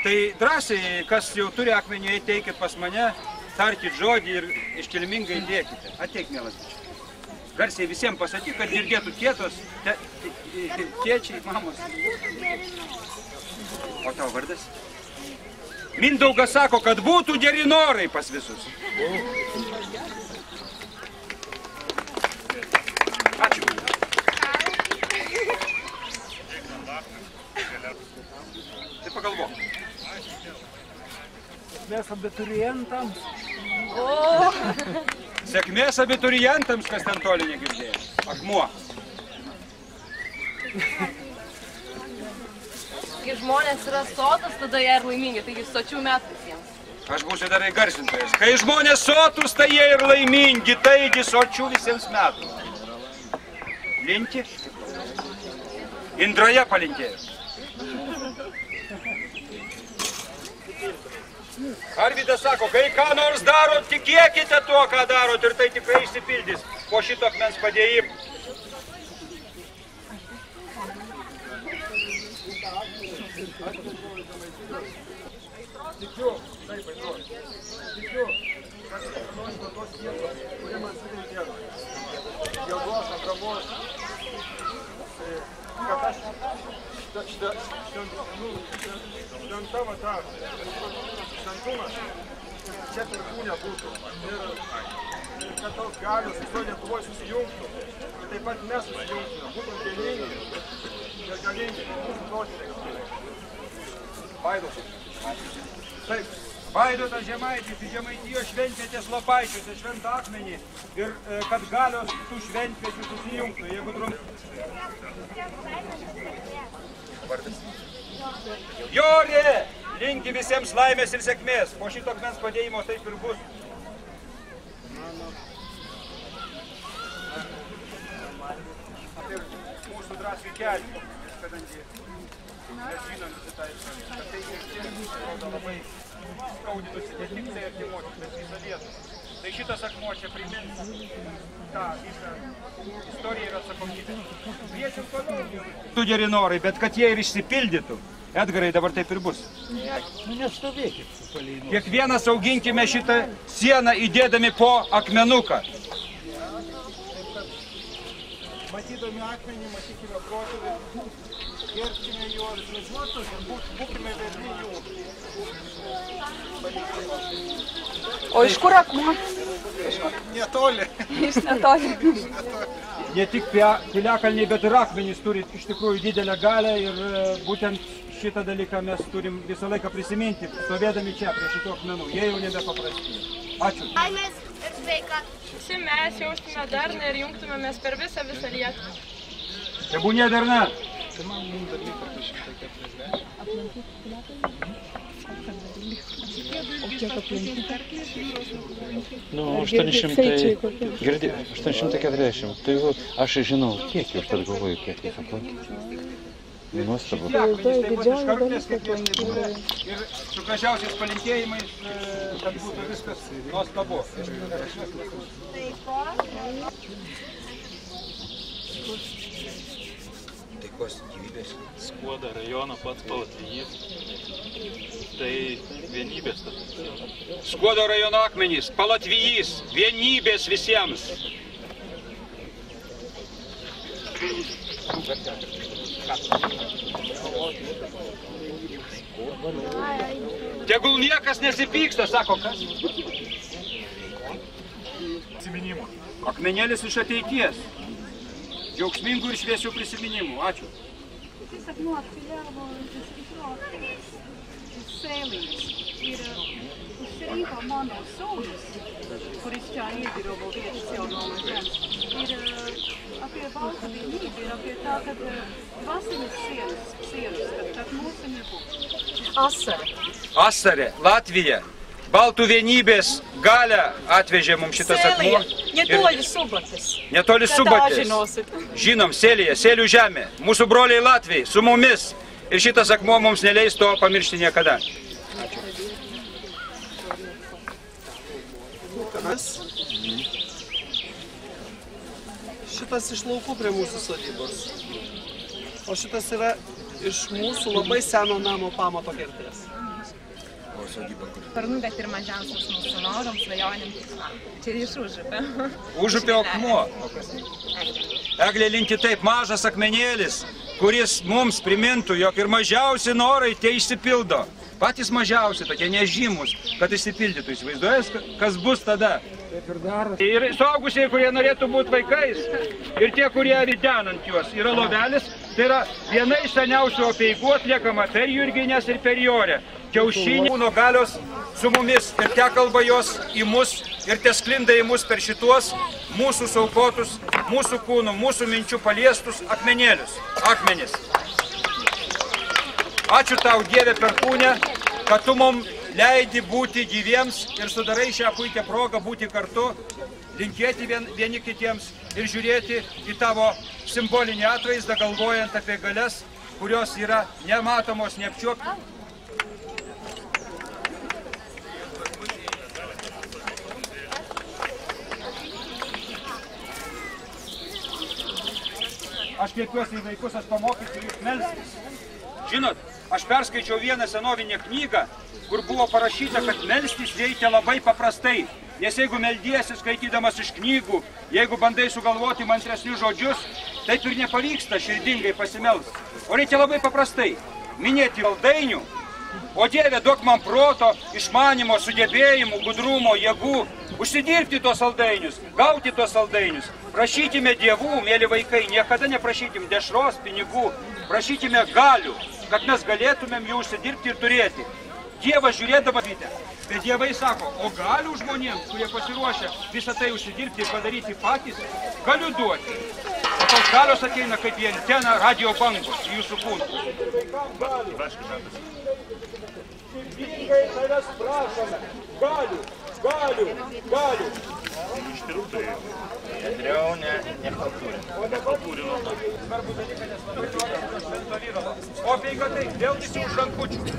Tai drąsiai, kas jau turi akmenį, ateikit pas mane, tarkit žodį ir iškilmingai dėkite. Ateik, mielas bičiulis. Garsiai visiems pasakyk, kad girdėtų tėtos, tėčiai, mamos. O tavo vardas? Mindaugas sako, kad būtų geri norai pas visus. Ačiū. Tai pagalvok. Sėkmės abiturientams. Sėkmės abiturientams, kas ten toli negirdėjo. Akmuo. Kai žmonės yra sotus, tada jie ir laimingi, taigi sočių metų visiems. Aš būsiu dar įgarsintojas. Kai žmonės sotus, tai jie ir laimingi, taigi sočių visiems metų. Linki? Indraja palinkėjo. Arvydas sako, kai ką nors darot, tikėkite tuo, ką darot ir tai tikrai išsipildys po šito akmens padėjimo. Tikiu, taip, atrodo. Tikiu, kad nors nuo tos vietos, kurie man suveikė jėgos, atramos, kad aš šventa va ta šventumas čia pirkūnė būtų ir kad tos galios viso Lietuvoje susijungtų ir taip pat mes susijungtume, būtum vieningi ir galingi mūsų protėviai. Vaidotas. Taip, Vaidotas Žemaitis į Žemaitijos šventvietės Lopaičius, į šventą akmenį ir kad galios tų šventviečių susijungtų, jeigu Vardas. Jorė! Linki visiems laimės ir sėkmės. Po šito akmens padėjimo taip ir bus. Mūsų drąsiai kelių, kadangi mes žinom visą tą istoriją, kad tai rodo labai skaudinusi ne tik tai artimuosius, bet visą lietuvą. Tai šitas akmuo čia primins tą visą istoriją ir atsakomybę. Kviečiam toliau. Tu geri norai, bet kad jie ir išsipildytų. Edgarai, dabar taip ir bus. Nestovėkit su palėjimu. Kiekvienas auginkime šitą sieną įdėdami po akmenuką. Matydami akmenį, matykime protėvį, gerbkime juos, važiuotus ir būkime verni jų. O iš kur akmuo? Netoli. Iš netoli. Ne tik piliakalniai, bet ir akmenys turi iš tikrųjų didelę galę ir būtent šitą dalyką mes turim visą laiką prisiminti, stovėdami čia prie šitų akmenų. Jie jau nebepaprasti. Ačiū. Laimės ir sveikatos. Visi mes jaustume darną ir jungtumėmės per visą Lietuvą. Tebūnie darna. Nu, 840. Tai aš žinau, kiek jau tad galvoju, kiek jis aplankyti. Nuostabu. Ir su gražiausiais palinkėjimais, kad būtų viskas nuostabu. Taikos gyvybės. Skuodo rajono pats Palatvijys. Tai vienybės tas. Skuodo rajono akmenys, Palatvijys, vienybės visiems. Tegul niekas nesipyksta, sako kas? Atsiminimų. Akmenėlis iš ateities. Džiaugsmingų ir šviesių prisiminimų. Ačiū. Šis akmuo atkeliavo iš Sēlijas. Ir uzcerīgo mano sūnus, kuris čia iedzīvo vietas jaunoma zemes, ir apie valstu vienību, ir apie tā, kad dvasinis sienas, kad mūsu nebūtu. Asare. Asare, Latvija. Baltų vienybės galę atvežė mums šitas akmuo. Netoli Subatis. Netoli Subatis. Žinom, Sėlija, Sėlių žemė. Mūsų broliai Latviai su mumis. Ir šitas akmuo mums neleis to pamiršti niekada. Ačiū. Šitas iš laukų prie mūsų sodybos. O šitas yra iš mūsų labai seno namo pamato kertės. sodyba, kur? Sparnų, bet ir mažiausias mūsų norom, svajonėm. Čia iš Užupio. Užupio akmuo. Eglė linki taip, mažas akmenėlis, kuris mums primintų, jog ir mažiausi norai tie išsipildo. Patys mažiausi, tokie nežymus, kad išsipildytų. Įsivaizduojas, kas bus tada? Ir suaugusiai, kurie norėtų būti vaikais, ir tie, kurie ridenant juos, yra lovelis. Tai yra viena iš seniausių apeigų atliekama per Jurginės ir per Jorę. Kiaušinį kūno galios su mumis ir te kalba jos į mus ir te sklinda į mus per šituos mūsų saukotus, mūsų kūnų, mūsų minčių paliestus akmenėlius. Akmenis. Ačiū tau, Dieve Perkūne, kad tu mums leidi būti gyviems ir sudarai šią puikią progą būti kartu, linkėti vieni kitiems ir žiūrėti į tavo simbolinį atvaizdą, galvojant apie galias, kurios yra nematomos, neapčiuopiamos. Aš kreipiuosi į vaikus, aš pamokysiu jūs melstis. Žinot, aš perskaičiau vieną senovinę knygą, kur buvo parašyta, kad melstis reikia labai paprastai. Nes jeigu meldiesi skaitydamas iš knygų, jeigu bandai sugalvoti mantresnius žodžius, taip ir nepavyksta širdingai pasimelsti. O reikia labai paprastai minėti saldainių, o Dieve duok man proto, išmanimo, sugebėjimų, gudrumo, jėgų, užsidirbti tos saldainius, gauti tos saldainius. Prašykime dievų, mėly vaikai, niekada neprašykim dešros, pinigų, prašykime galių, kad mes galėtumėm jų užsidirbti ir turėti. Dievas žiūrėdama vidę, bet dievai sako, o galių žmonėms, kurie pasiruošia visą tai užsidirbti ir padaryti patys, galiu duoti. O tos galios ateina kaip į anteną radio bangos į jūsų kūną. Širdingai tavęs prašome, galių, galių, galių. Iš tirų turėjau. Andriau nekultūrino. Svarbu dalyką, nes labai duoda švento vyro. O peiga tai, vėl visi už rankučių.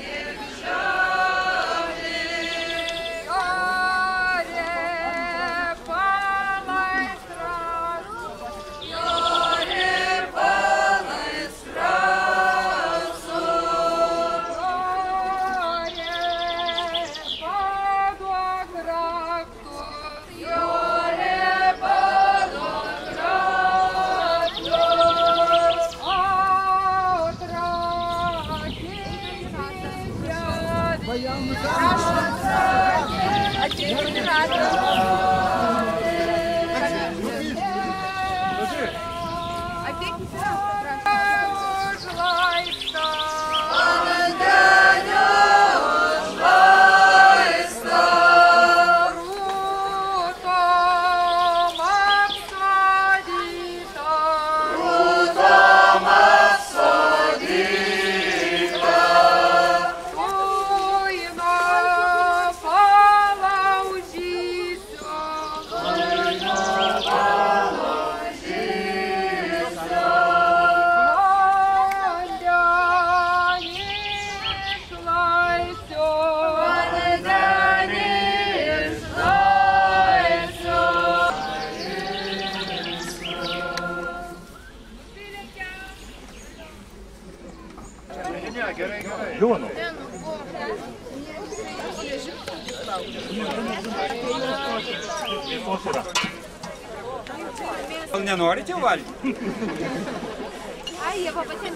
Gal nenorite valgyti? Ai, jie patiems.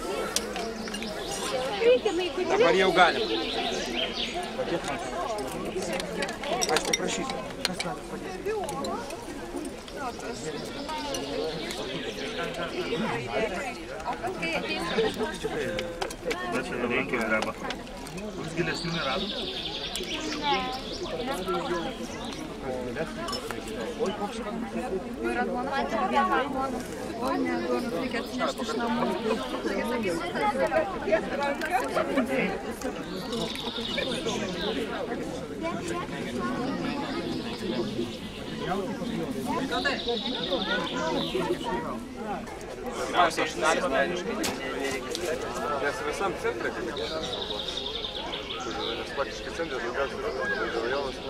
Dabar jau galim. Aš paprašysiu. Kas gali padėti? Bet čia reikia greba. Koks gilesnių nerado? Oi, koks yra duona. Oi, ne, duonos reikia atsinešti iš namų. Pirmiausia, aš asmeniškai. Nes visam centre, kaip nes faktiškai centre daugiausiai yra rajonas.